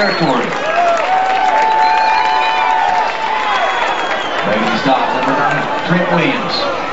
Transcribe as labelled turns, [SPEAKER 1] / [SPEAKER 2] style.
[SPEAKER 1] territory. Ready to stop, number 9, Trent Williams.